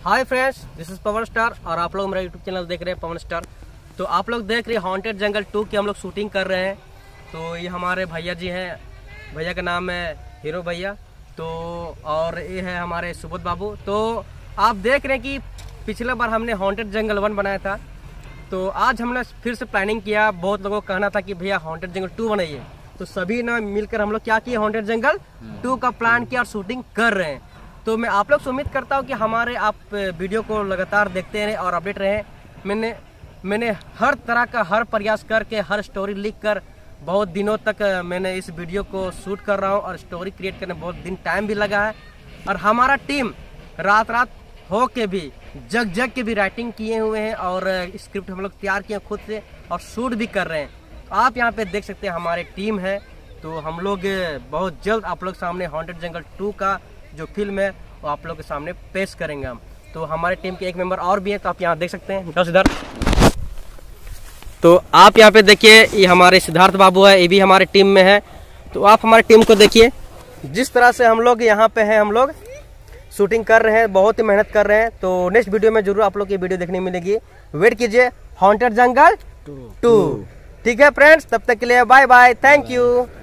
Hi friends, this is Pawan star और आप लोग मेरा यूट्यूब चैनल देख रहे हैं पवन स्टार। तो आप लोग देख रहे हैं हॉन्टेड जंगल 2 की हम लोग शूटिंग कर रहे हैं। तो ये हमारे भैया जी हैं, भैया का नाम है हीरो भैया। तो और ये है हमारे सुबोध बाबू। तो आप देख रहे हैं कि पिछले बार हमने हॉन्टेड जंगल 1 बनाया था, तो आज हमने फिर से प्लानिंग किया। बहुत लोगों का कहना था कि भैया हॉन्टेड जंगल 2 बनाइए, तो सभी ने मिलकर हम लोग क्या किए, हॉन्टेड जंगल 2 का प्लान किया और शूटिंग कर रहे हैं। तो मैं आप लोग से उम्मीद करता हूँ कि हमारे आप वीडियो को लगातार देखते रहें और अपडेट रहें। मैंने हर तरह का हर प्रयास करके हर स्टोरी लिख कर बहुत दिनों तक मैंने इस वीडियो को शूट कर रहा हूँ और स्टोरी क्रिएट करने बहुत दिन टाइम भी लगा है। और हमारा टीम रात हो के भी जग के भी राइटिंग किए हुए हैं और स्क्रिप्ट हम लोग तैयार किए खुद से और शूट भी कर रहे हैं। तो आप यहाँ पे देख सकते हैं हमारी टीम है। तो हम लोग बहुत जल्द आप लोग सामने हॉन्टेड जंगल 2 का जो फिल्म है वो आप लोग के सामने पेश करेंगे हम। तो हमारे टीम के एक मेंबर और भी है, तो आप यहाँ देख सकते हैं सिद्धार्थ। तो आप यहाँ पे देखिए, ये हमारे सिद्धार्थ बाबू है, ये भी हमारे टीम में है। तो आप हमारी टीम को देखिए, जिस तरह से हम लोग यहाँ पे हैं, हम लोग शूटिंग कर रहे हैं, बहुत ही मेहनत कर रहे हैं। तो नेक्स्ट वीडियो में जरूर आप लोग की वीडियो देखने मिलेगी। वेट कीजिए, हॉन्टेड जंगल 2। ठीक है फ्रेंड्स, तब तक के लिए बाय बाय, थैंक यू।